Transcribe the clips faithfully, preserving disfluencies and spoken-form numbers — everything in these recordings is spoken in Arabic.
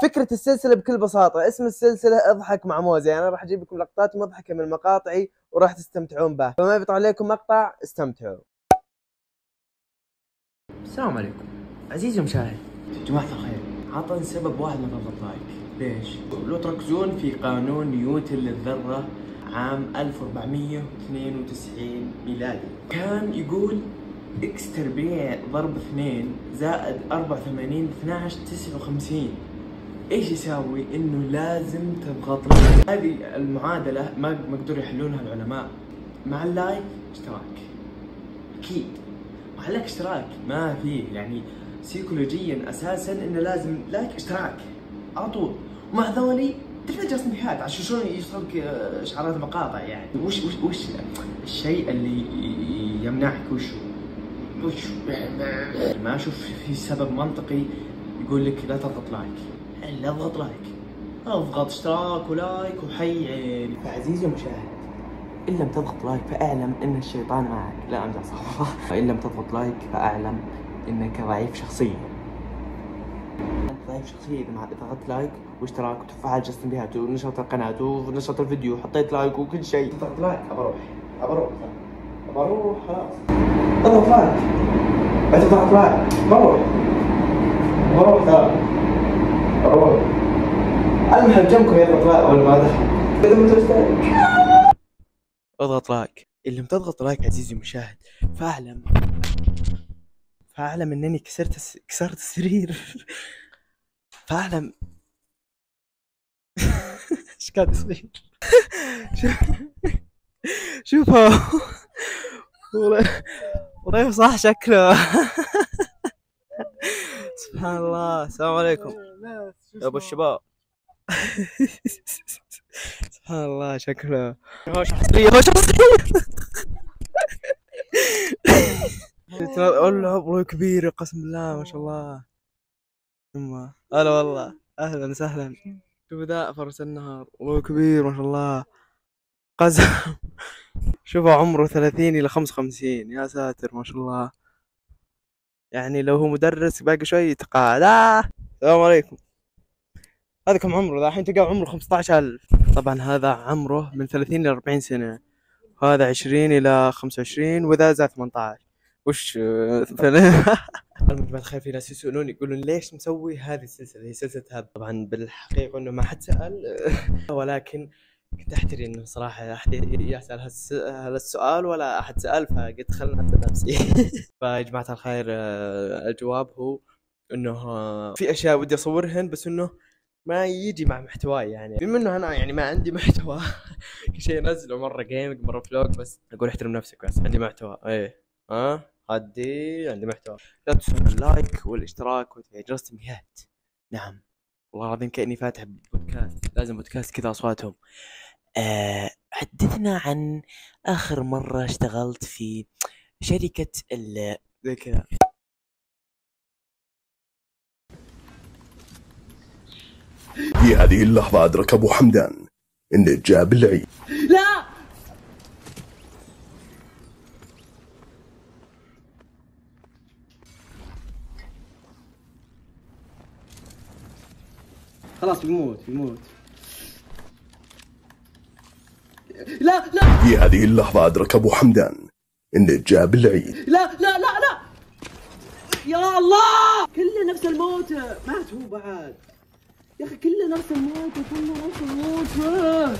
فكرة السلسلة بكل بساطة، اسم السلسلة اضحك مع موزة، يعني انا راح اجيب لكم لقطات مضحكة من مقاطعي وراح تستمتعون بها، فما يبطل عليكم مقطع، استمتعوا. السلام عليكم عزيزي المشاهد. جماعة الخير، عطني سبب واحد ما تضغط لايك. ليش؟ لو تركزون في قانون نيوتن للذرة عام ألف وأربعمية واثنين وتسعين ميلادي، كان يقول اكس تربيع ضرب اثنين زائد أربعة وثمانين اثناعش تسعة وخمسين ايش يساوي؟ انه لازم تضغط لايك. هذه المعادلة ما ما قدروا يحلونها العلماء. مع اللايك اشتراك، اكيد مع اللايك اشتراك ما فيه، يعني سيكولوجيا اساسا انه لازم لايك اشتراك على طول. ومع ذولي تلفزيون سميحات عشان شلون يوصلك اشعارات المقاطع. يعني وش وش وش الشيء اللي يمنعك؟ وش وش ما اشوف في سبب منطقي يقول لك لا تضغط لايك. لا اضغط لايك، اضغط اشتراك ولايك وحي عيني. فعزيزي المشاهد، ان لم تضغط لايك فاعلم ان الشيطان معك. لا امزح صح. ان لم تضغط لايك فاعلم انك ضعيف شخصيا. انت ضعيف شخصيا اذا ما ضغطت لايك واشتراك وتفعل جست تنبيهات ونشرت القناه ونشرت الفيديو وحطيت لايك وكل شيء. ضغط لايك ابى اروح ابى اروح ابى اروح خلاص. اضغط لايك بعد تضغط لايك بروح بروح ترى بروح. المحل جنبكم يضغط لايك اول ما دخل. اذا ما تشترك اضغط لايك. ان لم تضغط لايك عزيزي المشاهد فاعلم فاعلم انني كسرت الس... كسرت السرير. فاعلم ايش قاعد يصير؟ شوفوا والله صح شكله. سبحان الله. السلام عليكم يا ابو الشباب. سبحان الله شكله هو شخصية هو شخصية. والله ابوي كبير قسم بالله ما شاء الله. يما هلا والله اهلا وسهلا. شوفوا ذا فرس النهر ابوي كبير ما شاء الله قزم. شوفوا عمره ثلاثين الى خمسة وخمسين يا ساتر ما شاء الله. يعني لو هو مدرس باقي شوي يتقاعد. آه. السلام عليكم. هذا كم عمره ذا؟ الحين تلقاه عمره خمسة عشر ألف. طبعا هذا عمره من ثلاثين إلى أربعين سنة، وهذا عشرين إلى خمسة وعشرين، وذا زاد ثمانية عشر. وش المجموعة الخير في ناس يسألون يقولون ليش مسوي هذه السلسلة؟ هي سلسلة هب. طبعا بالحقيقة انه ما حد سأل. ولكن كنت احتري انه صراحة احد يسأل هذا السؤال ولا احد سأل، فقلت خلنا اسأل نفسي. فيا جماعة الخير الجواب هو انه في اشياء ودي اصورهن بس انه ما يجي مع محتواي. يعني بما انه انا يعني ما عندي محتوى كل شيء انزله مره جيمنج مره فلوج، بس اقول احترم نفسك بس عندي محتوى. ايه ها أه؟ عندي عندي محتوى. لا تنسون اللايك والاشتراك وتفعيل جرس التنبيهات. نعم والله العظيم كاني فاتح بودكاست، لازم بودكاست كذا اصواتهم. آه حدثنا عن اخر مره اشتغلت في شركه ال زي كذا. في هذه اللحظة أدرك أبو حمدان إن جاب العيد. لا خلاص بيموت بيموت. لا لا في هذه اللحظة أدرك أبو حمدان إن جاب العيد. لا لا لا لا يا الله كله نفس الموت. مات هو بعد يا اخي كله نفس الموت كله نفس الموت.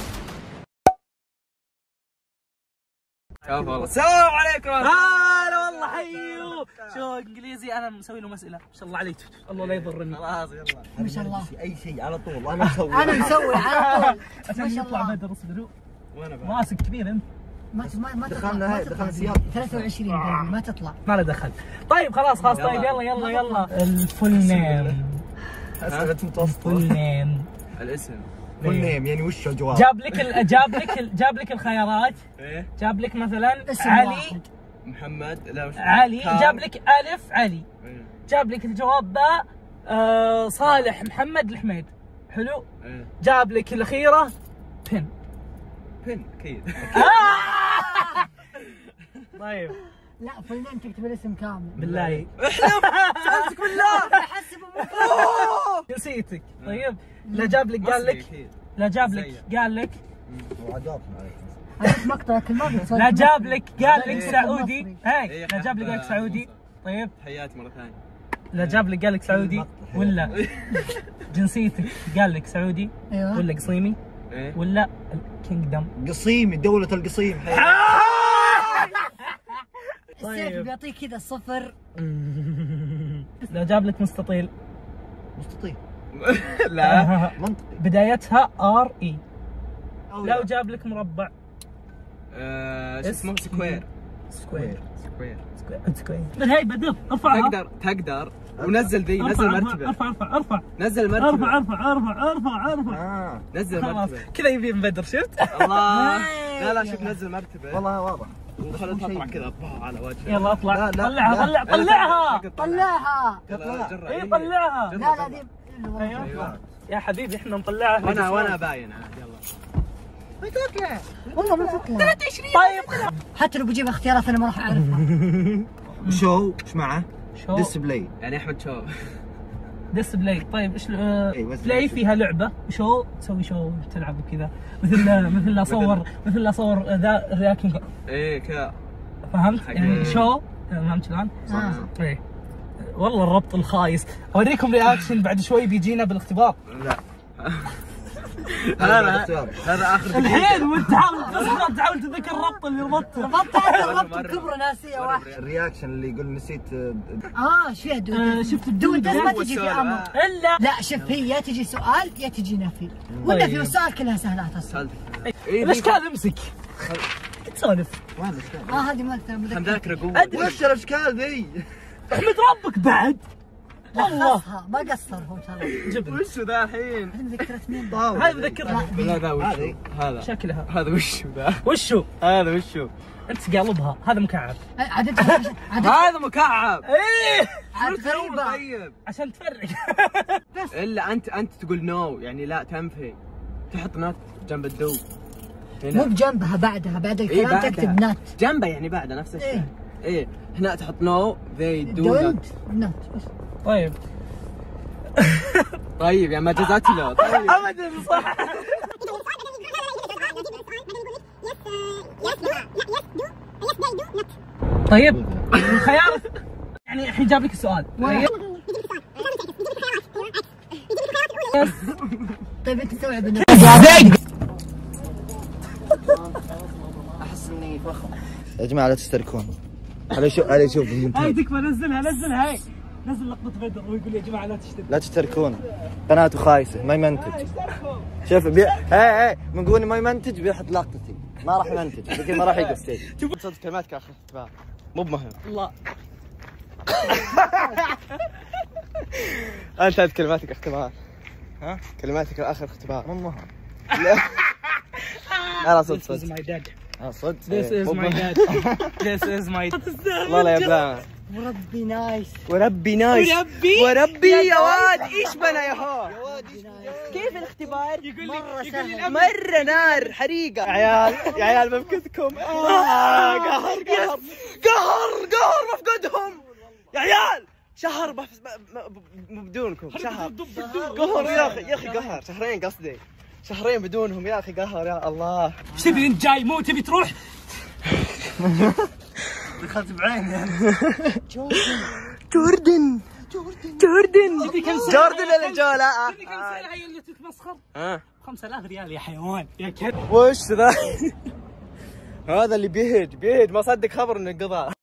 شوف والله السلام عليكم. هلا والله حيو. شو انجليزي انا مسوي له مساله ما شاء الله عليك. الله لا يضرني. خلاص يلا ما شاء الله اي شيء على طول انا مسوي. انا مسوي على طول عشان يطلع بدر اصبروا. وانا ماسك كبير انت. ما ما ما دخلنا هاي دخلنا سياق ثلاثة وعشرين ما تطلع. ما له دخل. طيب خلاص خلاص طيب يلا يلا يلا. الفول نيم. اسئله متوسطه. فول نيم الاسم فول نيم يعني وش الجواب؟ جاب لك ال... جاب لك ال... جاب لك الخيارات. ايه جاب لك مثلا اسم علي واحد. محمد لا مش علي كام. جاب لك الف علي. ايه. جاب لك الجواب باء آه صالح محمد الحميد. حلو. ايه. جاب لك الاخيره بن بن اكيد. طيب لا فنان تكتب الاسم كامل. بالله احلف سألتك بالله. احسب جنسيتك. طيب لا جاب لك قال لك لا جاب لك قال لك هذا مقطع كل ما قلت. لا جاب لك قال لك سعودي. هاي لا جاب لك قال لك سعودي. طيب تحياتي مرة ثانية. لا جاب لك قال لك سعودي ولا جنسيتك قال لك سعودي ايوه ولا قصيمي إيه؟ ولا الكينجدم. قصيمي دولة القصيم. السيف بيعطيك كذا صفر. لا جاب لك مستطيل. مستطيل. لا منطقي. بدايتها ار اي. لو جاب لك مربع. آه، شو اسمه سكوير. سكوير سكوير سكوير. هاي بدر ارفعها. تقدر تقدر ونزل ذي نزل مرتبة. ارفع ارفع ارفع نزل مرتبة. ارفع ارفع ارفع ارفع ارفع. آه. نزل خلاص مرتبة. كذا يبين بدر شفت؟ الله. لا لا شوف نزل مرتبة. والله واضح. وخلها تطلع كذا طبعها على وجهه. يلا اطلع. لا، لا، طلعها لا. طلع طلعها. طلعها. يلا جرب. اي طلعها. لا لا دي ايوه يا حبيبي احنا نطلعها. وانا وانا باين عاد يلا. والله ما تطلع. طيب حتى لو بجيب اختيارات انا ما راح اعرفها. شو ايش معه؟ شو ديسبلاي. يعني احمد شو. ديسبلاي. طيب ايش آه، إيه، بس بلاي بس. فيها لعبه شو تسوي شو تلعب وكذا مثل مثل اصور مثل اصور ذا رياكشن. ايه كذا. فهمت؟ حق- يعني شو فهمت شلون؟ آه. ايه والله الربط الخايس. اوريكم رياكشن بعد شوي بيجينا بالاختبار. لا هذا هذا هذا اخر الحين وانت تحاول تصبر تحاول تذكر الربط اللي ربطته. ربطت ربطت الكبرى ناسيه واحد. الرياكشن اللي يقول نسيت. اه ايش فيها دود؟ آه، شفت دود الدود ما تجي في امر. الا لا شوف هي يا تجي سؤال يا تجي نفي. والنفي طيب. والسؤال كلها سهلات اصلا. الاشكال امسك تسولف. اه هذه ما اقدر كم مذكر. ذاكرة قوة. وش الاشكال ذي؟ احمد ربك بعد والله لخصها ما قصر هو ترى. جبن. وش ذا الحين؟ هذه مذكرة اثنين. طاولة. هاي مذكرها. لا ذا وش هذه. هذا شكلها هذا وش ذا؟ وشو؟ هذا وشو؟ انت قالبها هذا مكعب. عاد انت عاد هذا مكعب. ايه عاد غريبة. طيب عشان تفرق. الا انت انت تقول نو يعني لا تنفي. تحط نوت جنب الدو. مو بجنبها بعدها بعد إيه الكلام بعدها. تكتب نات. جنبه يعني بعده نفس الشيء. إيه. ايه هنا تحط نو ذي دو دونت نوت. نات. طيب طيب يعني ما جزات له. طيب ابدا صح. طيب الخيار يعني الحين جاب لك السؤال. طيب انت استوعب انه احس اني فخم. يا جماعة لا تستركون. على شوف على شوف هاي تكفى نزلها نزلها هاي نزل لقطة بدر ويقول يا جماعة لا تشتري. لا تشتركون. قناته خايسة ما يمنتج. شوف بي... هاي هاي من قولي ما يمنتج بيحط لقطتي ما راح يمنتج لكن ما راح يقص. صدق كلماتك اخر اختبار مو بمهم. الله انت هذه كلماتك اختبار. ها كلماتك اخر اختبار مو مهم. انا صدق This is صدق my dad. اه صدق. This is مو my بمهم. dad. This is my والله يا بلا وربي نايس. وربي نايس وربي وربي يا واد ايش بنا يا هو كيف الاختبار؟ يقول مرة لي يقول لي سهل. الأب- مرة نار حريقة يا عيال يا عيال بفقدكم آه قهر قهر قهر قهر بفقدهم يا عيال شهر بف... ب... ب... بدونكم شهر قهر يا اخي يا اخي قهر شهرين قصدي شهرين بدونهم يا اخي قهر يا الله. ايش تبي انت جاي مو تبي تروح؟ دخلت بعيني. جوردن جوردن تدري كم سنة جوردن الرجالة تدري كم سنة هي اللي تتمسخر؟ ها خمسة آلاف ريال يا حيوان يا كلب. وش ذا؟ هذا اللي بيهج بيهج ما صدق خبر انه قضى.